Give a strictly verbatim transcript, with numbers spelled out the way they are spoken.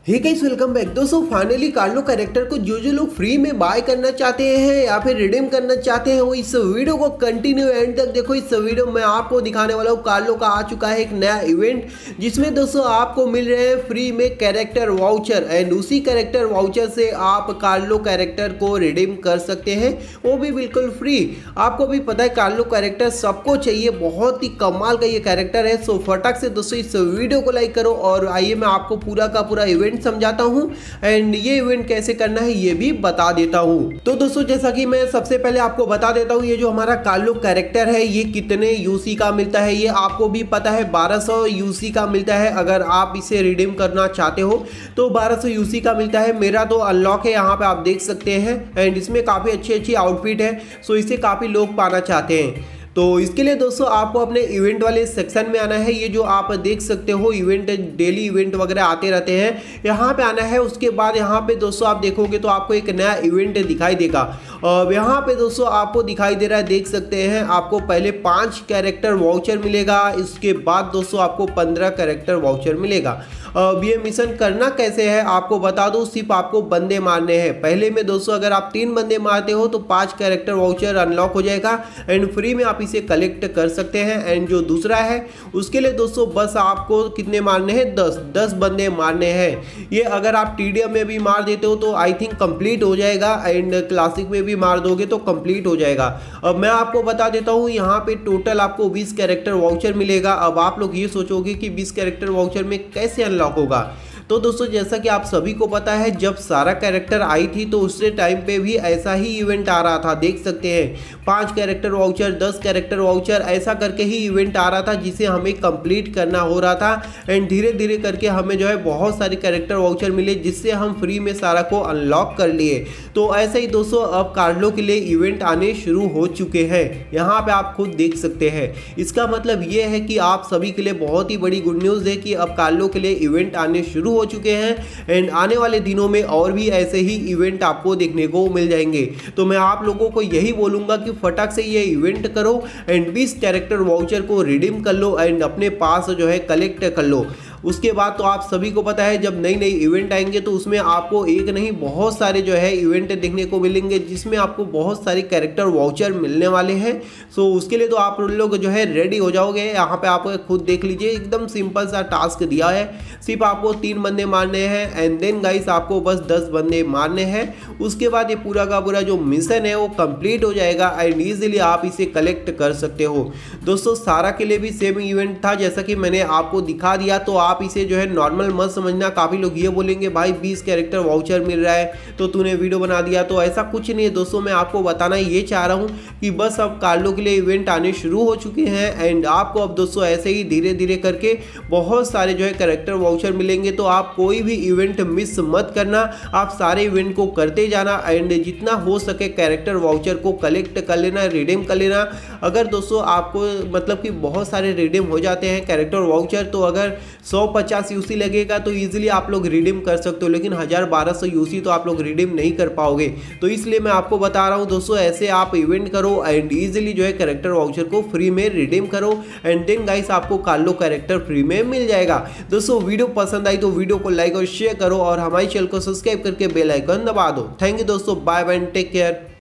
हे guys, welcome back. दोस्तों finally Carlo character को जो जो लोग फ्री में बाय करना चाहते हैं या फिर रिडीम करना चाहते हैं वो इस वीडियो को कंटिन्यू एंड तक देखो। इस वीडियो में आपको दिखाने वाला हूँ कार्लो का आ चुका है एक नया इवेंट, जिसमें दोस्तों आपको मिल रहे हैं फ्री में कैरेक्टर वाउचर एंड उसी कैरेक्टर वाउचर से आप कार्लो कैरेक्टर को रिडीम कर सकते हैं, वो भी बिल्कुल फ्री। आपको भी पता है कार्लो कैरेक्टर सबको चाहिए, बहुत ही कमाल का ये कैरेक्टर है। सो फटाक से दोस्तों इस वीडियो को लाइक करो और आइए मैं आपको पूरा का पूरा इवेंट समझाता हूं एंड ये इवेंट कैसे करना है ये भी बता देता हूं। तो दोस्तों जैसा कि मैं सबसे पहले आपको बता देता हूं, ये जो हमारा कार्लो कैरेक्टर है ये कितने यूसी का मिलता है ये आपको भी पता है। बारह सौ यूसी का मिलता है। अगर आप इसे रिडीम करना चाहते हो तो बारह सौ यूसी का मिलता है। मेरा तो अनलॉक है, यहाँ पे आप देख सकते हैं एंड इसमें काफी अच्छी अच्छी आउटफिट है, सो इसे काफी लोग पाना चाहते हैं। तो इसके लिए दोस्तों आपको अपने इवेंट वाले सेक्शन में आना है। ये जो आप देख सकते हो इवेंट, डेली इवेंट वगैरह आते रहते हैं, यहाँ पे आना है। उसके बाद यहाँ पे दोस्तों आप देखोगे तो आपको एक नया इवेंट दिखाई देगा। और यहाँ पे दोस्तों आपको दिखाई दे रहा है, देख सकते हैं, आपको पहले पाँच कैरेक्टर वाउचर मिलेगा। इसके बाद दोस्तों आपको पंद्रह कैरेक्टर वाउचर मिलेगा। अब ये मिशन करना कैसे है आपको बता दूं, सिर्फ आपको बंदे मारने हैं। पहले में दोस्तों अगर आप तीन बंदे मारते हो तो पांच कैरेक्टर वाउचर अनलॉक हो जाएगा एंड फ्री में आप इसे कलेक्ट कर सकते हैं। एंड जो दूसरा है उसके लिए दोस्तों बस आपको कितने मारने हैं, दस दस बंदे मारने हैं। ये अगर आप टीडीएम में भी मार देते हो तो आई थिंक कंप्लीट हो जाएगा एंड क्लासिक में भी मार दोगे तो कंप्लीट हो जाएगा। अब मैं आपको बता देता हूँ, यहाँ पे टोटल आपको बीस कैरेक्टर वाउचर मिलेगा। अब आप लोग ये सोचोगे कि बीस कैरेक्टर वाउचर में कैसे अनलॉक होगा। तो दोस्तों जैसा कि आप सभी को पता है, जब सारा कैरेक्टर आई थी तो उससे टाइम पे भी ऐसा ही इवेंट आ रहा था। देख सकते हैं पांच कैरेक्टर वाउचर, दस कैरेक्टर वाउचर, ऐसा करके ही इवेंट आ रहा था जिसे हमें कंप्लीट करना हो रहा था। एंड धीरे धीरे करके हमें जो है बहुत सारे कैरेक्टर वाउचर मिले, जिससे हम फ्री में सारा को अनलॉक कर लिए। तो ऐसे ही दोस्तों अब कार्लो के लिए इवेंट आने शुरू हो चुके हैं, यहाँ पे आप खुद देख सकते हैं। इसका मतलब ये है कि आप सभी के लिए बहुत ही बड़ी गुड न्यूज़ है कि अब कार्लो के लिए इवेंट आने शुरू हो चुके हैं एंड आने वाले दिनों में और भी ऐसे ही इवेंट आपको देखने को मिल जाएंगे। तो मैं आप लोगों को यही बोलूंगा कि फटाक से ये इवेंट करो एंड बीस कैरेक्टर वाउचर को रिडीम कर लो एंड अपने पास जो है कलेक्ट कर लो। उसके बाद तो आप सभी को पता है जब नई नई इवेंट आएंगे तो उसमें आपको एक नहीं बहुत सारे जो है इवेंट देखने को मिलेंगे, जिसमें आपको बहुत सारे कैरेक्टर वाउचर मिलने वाले हैं। सो उसके लिए तो आप लोग जो है रेडी हो जाओगे। यहाँ पे आप खुद देख लीजिए, एकदम सिंपल सा टास्क दिया है, सिर्फ आपको तीन बंदे मारने हैं एंड देन गाइस आपको बस दस बंदे मारने हैं। उसके बाद ये पूरा का पूरा जो मिशन है वो कंप्लीट हो जाएगा एंड ईजिली आप इसे कलेक्ट कर सकते हो। दोस्तों सारा के लिए भी सेम इवेंट था जैसा कि मैंने आपको दिखा दिया, तो आप इसे जो है नॉर्मल मत समझना। काफ़ी लोग ये बोलेंगे भाई बीस कैरेक्टर वाउचर मिल रहा है तो तूने वीडियो बना दिया, तो ऐसा कुछ नहीं है दोस्तों। मैं आपको बताना ये चाह रहा हूँ कि बस अब कार्लो के लिए इवेंट आने शुरू हो चुके हैं एंड आपको अब दोस्तों ऐसे ही धीरे धीरे करके बहुत सारे जो है कैरेक्टर वाउचर मिलेंगे। तो आप कोई भी इवेंट मिस मत करना, आप सारे इवेंट को करते जाना एंड जितना हो सके कैरेक्टर वाउचर को कलेक्ट कर लेना, रिडीम कर लेना। अगर दोस्तों आपको मतलब कि बहुत सारे रिडीम हो जाते हैं कैरेक्टर वाउचर, तो अगर सौ पचास यूसी लगेगा तो इजीली आप लोग रिडीम कर सकते हो, लेकिन हज़ार बारह सौ यूसी तो आप लोग रिडीम नहीं कर पाओगे। तो इसलिए मैं आपको बता रहा हूँ दोस्तों, ऐसे आप इवेंट करो एंड इजीली जो है कैरेक्टर वाउचर को फ्री में रिडीम करो एंड देन गाइस आपको कार्लो कैरेक्टर फ्री में मिल जाएगा। दोस्तों वीडियो पसंद आई तो वीडियो को लाइक और शेयर करो और हमारे चैनल को सब्सक्राइब करके बेल आइकन दबा दो। थैंक यू दोस्तों, बाय बाय, टेक केयर।